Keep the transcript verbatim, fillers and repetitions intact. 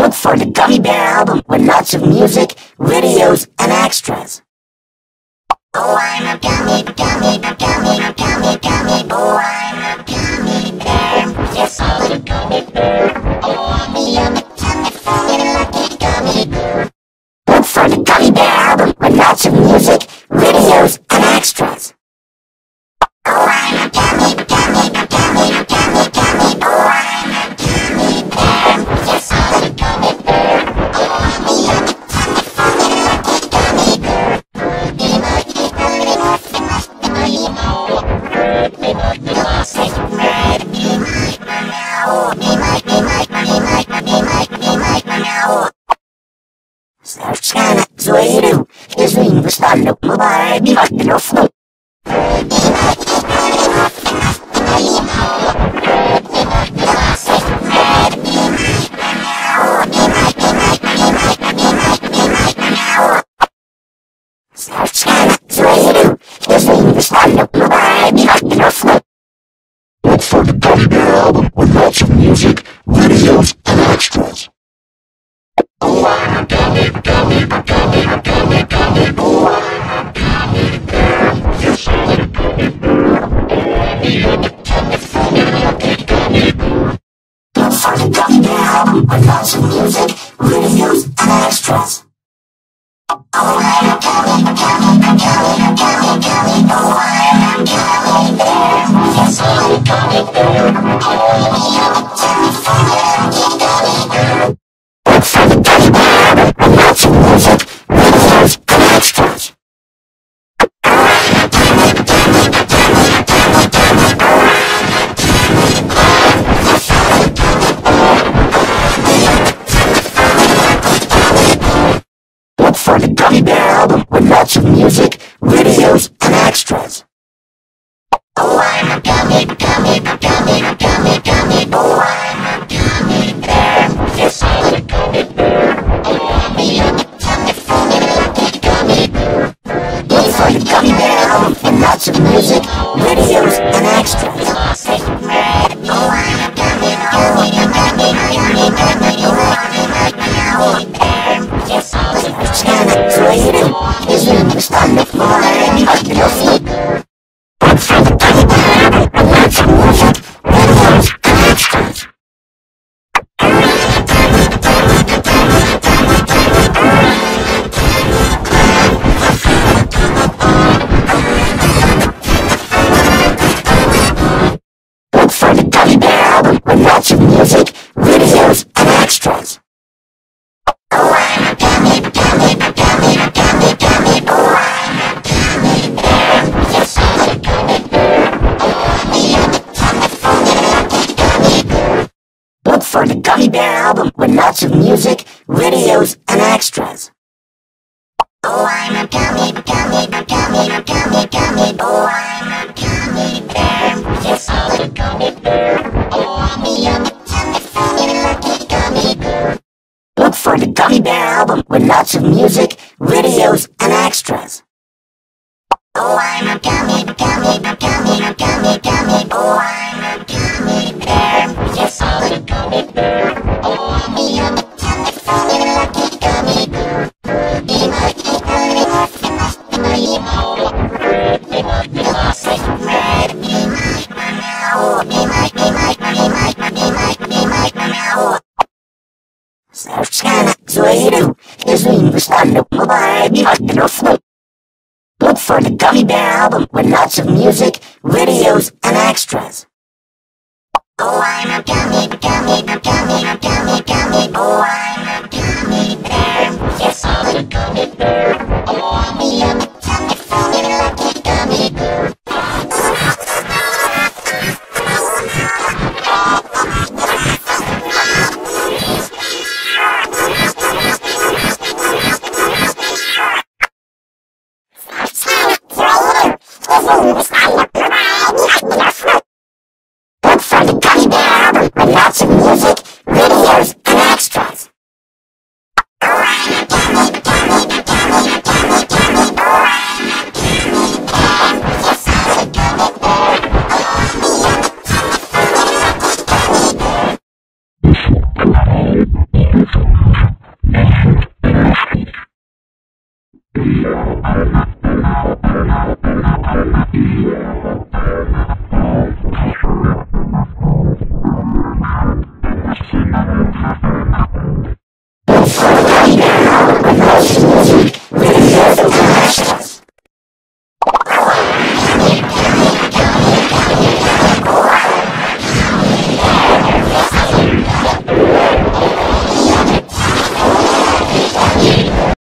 Look for the Gummy Bear album with lots of music, videos, and extras. Oh, I'm a gummy, gummy, gummy, gummy, gummy. Oh, I'm a gummy bear. Yes, I'm a gummy bear. Oh, I'm a yummy, tummy, funny, lucky gummy bear. Look for the Gummy Bear album with lots of music, videos, and extras. Oh, I'm a gummy, gummy, gummy, gummy, gummy. Oh, I'm a gummy bear. Yes, I'm a gummy bear. Oh, I'm a yummy, tummy, funny, lucky gummy bear. Be like me, be like me, be like me, be like me, say red, be like me now. Be like me, like me, like me, like me, like me now. Serczana, złejru, jeżeli wystanę, mobile, be like me no flow. Be like me, be like me, be like me, say red, be like me now. Be like me, like me, like me, like me, like me now. Serczana, złejru, jeżeli wystanę, mobile, be like me no flow. Look for the Gummy Bear album with lots of music, videos, and extras. Oh, I'm a gummy, gummy, gummy, gummy, gummy. Oh, I'm a gummy bear. Yes, I'm a gummy bear. Oh, I'm a yummy, tummy, funny, lucky gummy bear. Look for the Gummy Bear album with lots of music, videos, and extras. Oh, I'm a gummy, gummy, gummy, gummy, gummy. Oh, I'm a gummy bear. Yes, I'm a gummy bear. Oh, I'm a yummy, tummy, funny, lucky gummy bear. Look for the Gummy Bear album with lots of music, videos, and extras. Oh, I'm a gummy, gummy, gummy, gummy, gummy. Oh, I'm a gummy bear. Yes, I'm a gummy bear. Oh, I'm a yummy, tummy, funny, lucky gummy bear. Look for the Gummy Bear album with lots of music, videos, and extras. Oh, I'm a gummy, gummy, gummy, gummy, gummy. Oh, I'm a gummy bear. Yes, I'm a gummy bear. Oh, I'm a yummy, tummy, funny, lucky gummy bear. Look for the Gummy Bear album with lots of music, videos, and extras. Oh, I'm a gummy, gummy, gummy, gummy, gummy. Oh, I'm a gummy bear. Yes, I'm a Serczana, złejru, jeżeli wystanę, mobile, be like me no flow. Look for the Gummy Bear album with lots of music, videos, and extras. Oh, I'm a gummy, gummy, gummy, gummy, gummy. Oh, I'm a gummy bear. Yes, I'm a gummy bear. Oh, I'm a yummy, tummy, funny, lucky gummy bear. Look for the Gummy Bear album with lots of music, videos, and extras. Oh, I'm a gummy, gummy, gummy, gummy, gummy. Oh, I'm a gummy bear. Yes, I'm a gummy bear. Oh, I'm a yummy, tummy, funny, lucky gummy bear. Look for the Gummy Bear album with lots of music, videos, and extras. Oh, I'm a gummy, gummy, gummy, gummy, gummy. Oh, I'm a gummy bear. Yes, I'm a gummy bear. Oh, I'm a yummy, tummy, funny, lucky gummy bear. Look for the Gummy Bear album with lots of music, videos, and extras. Oh, I'm a gummy, gummy, gummy, gummy, gummy. Oh, I'm a gummy bear. Yes, I'm a gummy bear. Oh, I'm a yummy, tummy, funny, lucky gummy bear. Be like me, be like me, be like me now. Be like me, say red, be like me now. Be like me, like me, like me, be like me, like me now. Serczana, złejru, jeżeli wystanę, mobile, be like me no flow. Look for the Gummy Bear album with lots of music, videos, and extras. Oh, I'm a gummy, gummy, gummy, gummy.